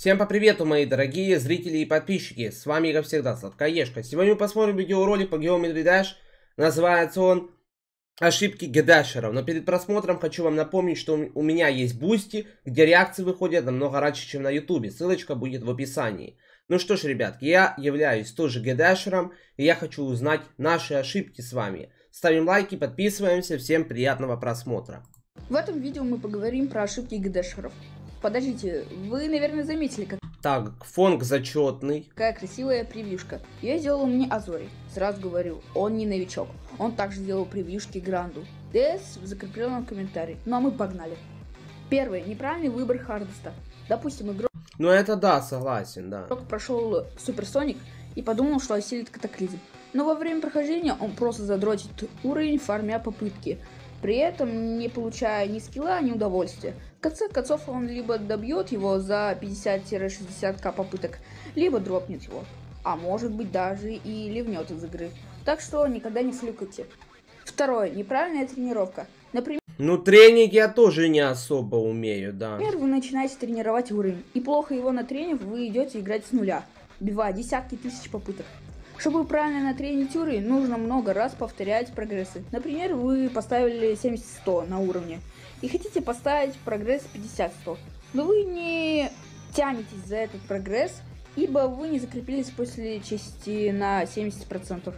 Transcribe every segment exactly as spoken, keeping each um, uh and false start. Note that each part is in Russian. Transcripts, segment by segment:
Всем по привету, мои дорогие зрители и подписчики, с вами, как всегда, Сладкоежка. Сегодня мы посмотрим видеоролик по Geometry Dash, называется он «Ошибки гедашеров». Но перед просмотром хочу вам напомнить, что у меня есть Boosty, где реакции выходят намного раньше, чем на ютубе, ссылочка будет в описании. Ну что ж, ребятки, я являюсь тоже гедашером, и я хочу узнать наши ошибки с вами. Ставим лайки, подписываемся, всем приятного просмотра. В этом видео мы поговорим про ошибки гедашеров. Подождите, вы, наверное, заметили, как... Так, фон зачетный. Какая красивая превьюшка. Я сделал мне Азори. Сразу говорю, он не новичок. Он также сделал превьюшки Гранду. ДС в закрепленном комментарии. Ну а мы погнали. Первое. Неправильный выбор хардеста. Допустим, игрок... Ну это да, согласен, да. Игрок прошел Суперсоник и подумал, что осилит катаклизм. Но во время прохождения он просто задротит уровень, фармя попытки. При этом не получая ни скилла, ни удовольствия. В конце концов он либо добьет его за пятьдесят-шестьдесят ка попыток, либо дропнет его. А может быть даже и ливнет из игры. Так что никогда не флюкайте. Второе. Неправильная тренировка. Например, ну тренинг я тоже не особо умею, да. Например, вы начинаете тренировать уровень, и плохо его натренив, вы идете играть с нуля, убивая десятки тысяч попыток. Чтобы правильно натренить уровень, нужно много раз повторять прогрессы. Например, вы поставили семьдесят сто на уровне и хотите поставить прогресс пятьдесят сто. Но вы не тянетесь за этот прогресс, ибо вы не закрепились после части на семьдесят процентов.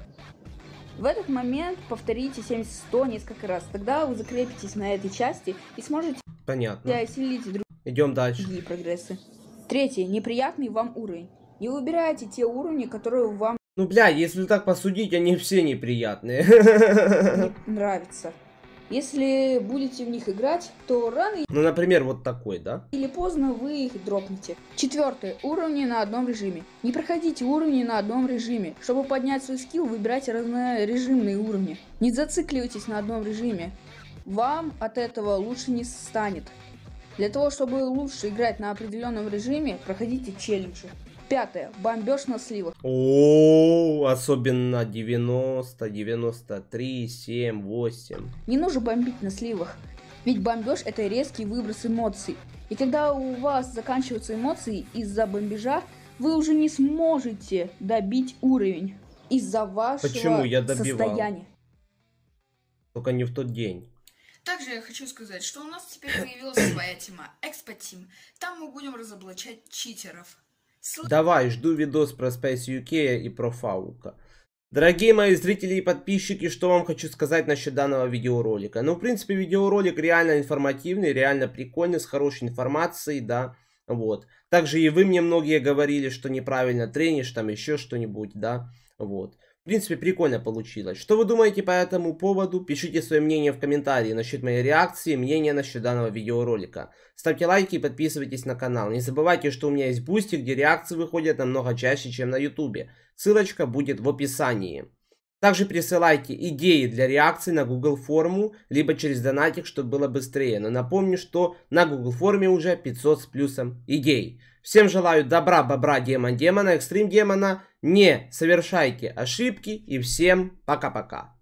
В этот момент повторите семьдесят сто несколько раз. Тогда вы закрепитесь на этой части и сможете Понятно. осилить другие Идем дальше. прогрессы. Третье. Неприятный вам уровень. Не выбирайте те уровни, которые вам Ну, бля, если так посудить, они все неприятные. не нравятся. Если будете в них играть, то рано Ну, например, вот такой, да? или поздно вы их дропнете. Четвертое. Уровни на одном режиме. Не проходите уровни на одном режиме. Чтобы поднять свой скилл, выбирайте разнорежимные уровни. Не зацикливайтесь на одном режиме. Вам от этого лучше не станет. Для того, чтобы лучше играть на определенном режиме, проходите челленджи. Пятое. Бомбеж на сливах. О, особенно девяносто, девяносто три, семь, восемь. Не нужно бомбить на сливах, ведь бомбеж это резкий выброс эмоций. И когда у вас заканчиваются эмоции из-за бомбежа, вы уже не сможете добить уровень из-за вашего Почему я добивал? состояния. Только не в тот день. Также я хочу сказать, что у нас теперь появилась своя тема Экспо Тим. Там мы будем разоблачать читеров. Давай, жду видос про Space ю кей и про Фаука. Дорогие мои зрители и подписчики, что вам хочу сказать насчет данного видеоролика. Ну, в принципе, видеоролик реально информативный, реально прикольный, с хорошей информацией, да. Вот. Также и вы мне многие говорили, что неправильно тренишь, там еще что-нибудь, да. Вот. В принципе, прикольно получилось. Что вы думаете по этому поводу? Пишите свое мнение в комментарии насчет моей реакции, мнение насчет данного видеоролика. Ставьте лайки и подписывайтесь на канал. Не забывайте, что у меня есть Boosty, где реакции выходят намного чаще, чем на ютубе. Ссылочка будет в описании. Также присылайте идеи для реакций на Google форму, либо через донатик, чтобы было быстрее. Но напомню, что на Google форме уже пятьсот с плюсом идей. Всем желаю добра, бобра, демон, демона, экстрим демона. Не совершайте ошибки и всем пока-пока.